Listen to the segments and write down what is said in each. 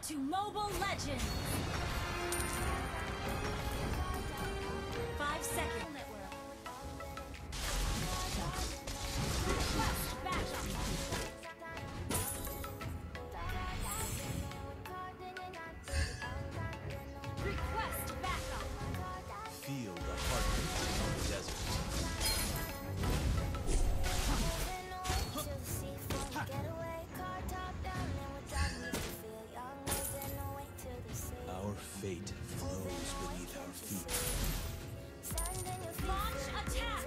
to Mobile Legends! 5 seconds. Request backup. Request backup. Feel the heartbeat of the desert. Our fate flows beneath our feet. Launch attack!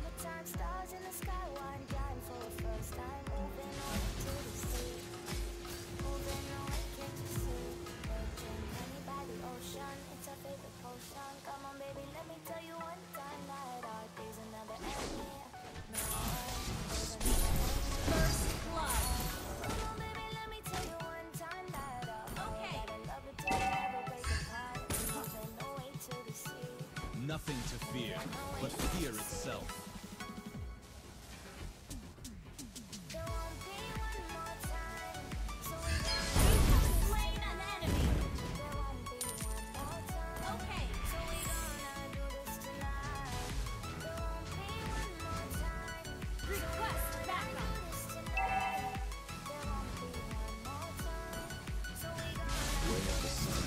Come on, baby, let me tell you one time that our days are never ending. First blood. Come on, baby, let me tell you one time that Okay. I love it till we never break apart. There's no way to deceive. Nothing to fear, but fear itself. There won't be one more time, so we You have slain an enemy. there won't be one more time. Okay. So we gonna do this tonight. There won't be one more time. Request backup. This tonight. There won't be one more time. So we gonna Way of the sun.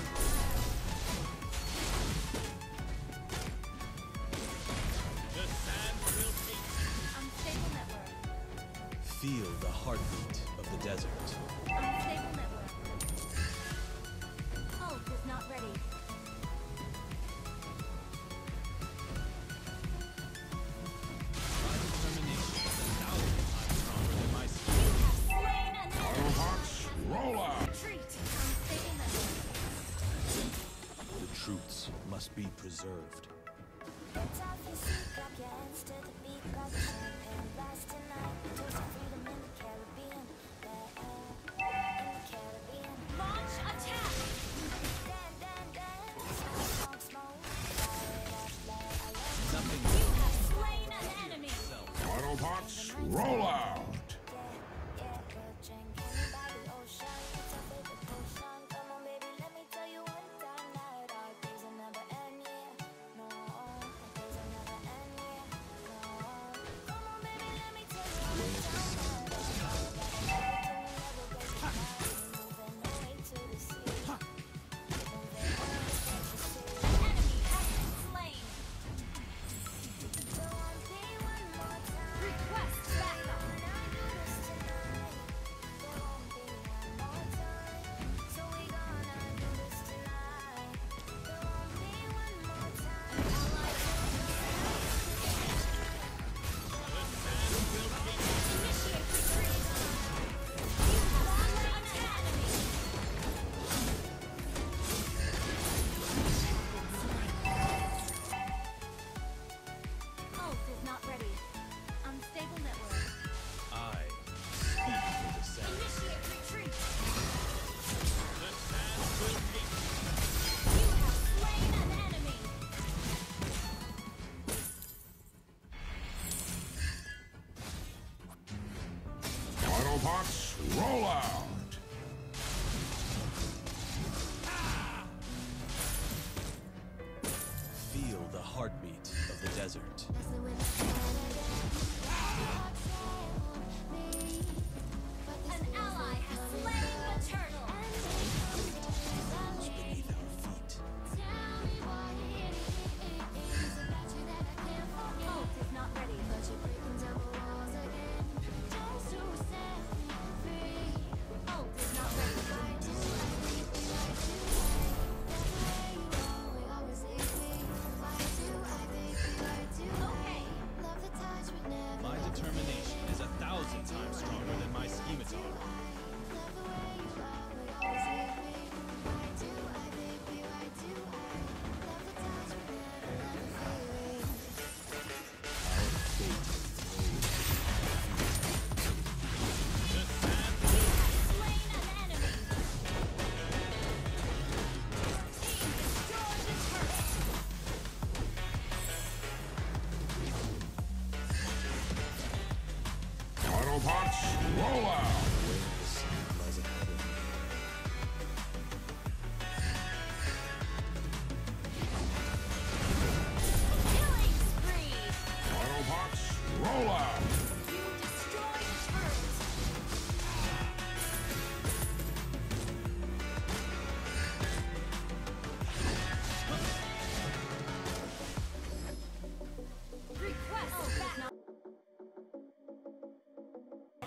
Unstable network. Feel the heartbeat of the desert. Unstable network. Ult is not ready. My determination is 1,000 times stronger than my skill. You have slain an enemy. Autobots, roll out! Retreat. Unstable network. The truths must be preserved. get off your seat, clap your hands to the beat, grab the champagne glass tonight. Toast to freedom in the Caribbean. Yeah, in the Caribbean. Launch attack. Dance, smoke, smoke. Fire it up like I love Nothing You have slain an enemy. Autobots, roll out! real drink. Anybody ocean, it's our favorite potion. Come on, baby, let me tell you one time that our days will never end, yeah. No, our days will never end, yeah. No. Come on, baby, let me tell you one time that our days will never break apart. Moving away to the sea. Moving away, can't you see? Enemy has been slain. There won't be one more time. Request backup. When I do this tonight, there won't be one more time. So we gonna do this tonight. There won't be one more time. Initiate retreat. You have slain an enemy. Ult is not ready. Unstable network. I speak for the sound. Initiate retreat. You have slain an enemy. Autobots, roll out! Feel the heartbeat of the desert. An ally has slain the turtle. Flows beneath our feet. Ult is not ready. Ult is not ready. Okay.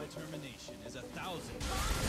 determination is 1,000 times